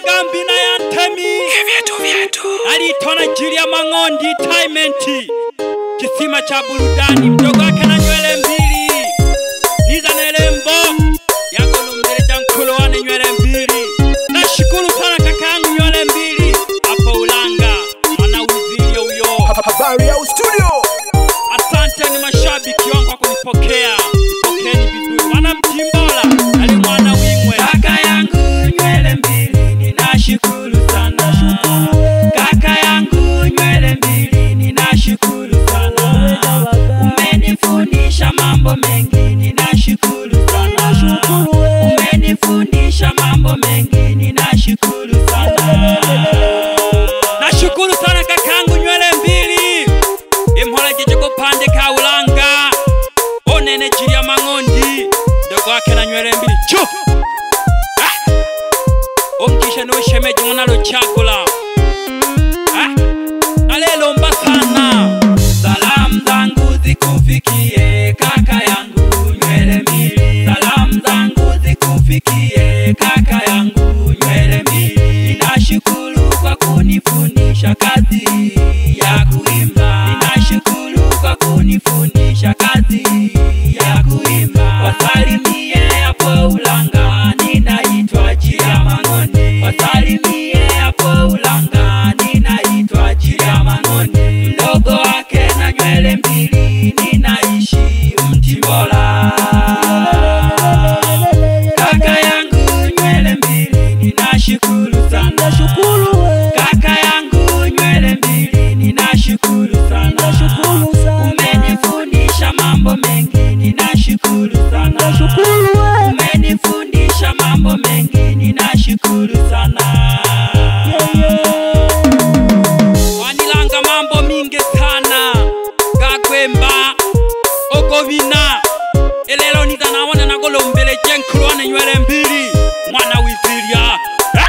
magambi na yantemi Vyetu alitona Jilya Mang ondi timenti kisima cha burudani mdogo wake na Nywele Mbili niza nelembo yako lumbele jankulu wane Nywele Mbili. Nashukuru sana kakangu Nywele Mbili hapo Ulanga mwana uzilio uyo HABARI au studio. Asante ni mashabiki wangu kwa kunipokea. Pokeni vizuri wana Mtimbola ali mwana wimwe. Kaka yangu Nywele Mbili ninashukuru sana. Kaka yangu Nywele Mbili ninashukuru sana. Umenifundisha mambo mengi ninashukuru sana. Umenifundisha mambo mengi ninashukuru sana. Nashukuru sana kakangu Nywele Mbili. Imhola jeje kupande ka Ulanga. Onene Jilya Mang ondi ndogo wake na Nywele Mbili. Chu! Ongisha no shemeji mwanalo chakula. Alelomba sana. Salamu zangu zikufikie kaka yangu Nywele Mbili. Salamu zangu zikufikie kaka yangu Nywele Mbili. Ninashukuru kwa kunifundisha kazi ya kuimba. Ninashukuru kwa kunifundisha kazi ya kuimba. Wasalimie hapo Ulanga ninaitwa Jilya Mang ondi. Wasalimie hapo Ulanga ninaitwa Jilya Mang ondi. Mdogo wake na Nywele Mbili ninaishi Mtimbola. Kaka yangu Nywele Mbili ninashukuru sana. Kaka yangu Nywele Mbili ninashukuru sana. Umenifundisha mambo mengi ninashukuru sana. Umenifundisha mambo mengi ninashukuru sana. Wanilanga mambo mingi sana. Gakwemba Ogovina elelo nitanawana nagolo mbele jenkulu wane Nywele Mbili mwana wizilya.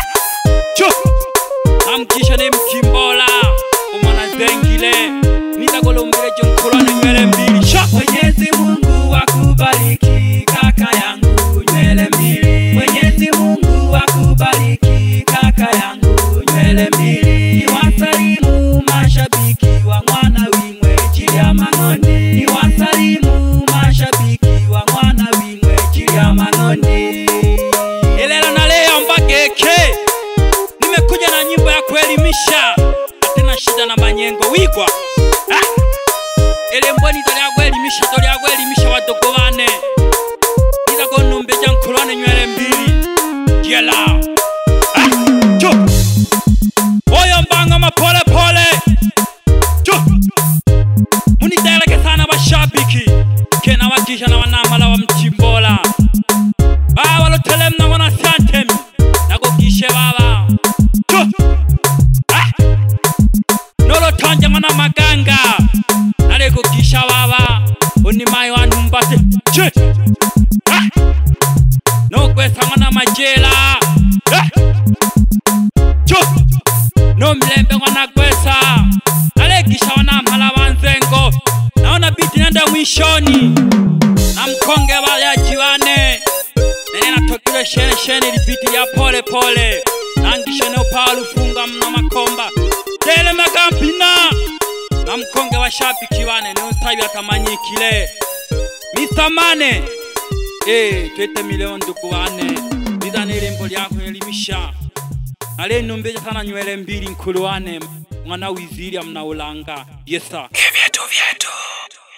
Namkisha ne Mtimbola umwana zengile nitagolo mbele jenkulu wane Nywele Mbili. Mwenyezi Mungu akubariki kaka yangu Nywele Mbili. Mwenyezi Mungu akubariki kaka yangu Nywele Mbili. Niwasalimu mashabiki wa mwana wimwe Jilya Mang ondi. Niwasalimu mashabiki wa mwana wimwe Jilya Mang ondi. Elelo na leo mbageke nimekuja na nyimbo ya kuelimisha. Atena shida na manyengo wigwa. Elemboni tolya kuelimisha wadogo bane. Nizago numbe jankulu wane Nywele Mbili. Jela. Chu! Oyo mbanga mapole pole. Chu! Muniteleke sana bashabiki. Kena wakisha na wanamala wa Mtimbola. Walotele mna wana santemi. Nago kishe baba. Chu! Nolo tonje mwana maganga. Naleko kisha baba. Oni mayo anumbate. Che! No kwesa mwana majela. Chu! No mlembe mwana kwesa. Nalekisha wana mhala wanzengo. Naona biti nenda mwishoni. Na mkonge wale ajiwane. Nene natokile shene libiti ya pole pole. Nangisha neo palu funga mna makomba. Tele magampina. Na mkonge wa shabiki wane ni ustawi atamanyikile. Mr. Mane. Twete milioni ndugu wane. Niza nelembo lyako elimisha. Nale numbeja sana Nywele Mbili nkulu wane. Mwana wizilya mna Ulanga. Yes sir. Vyetu.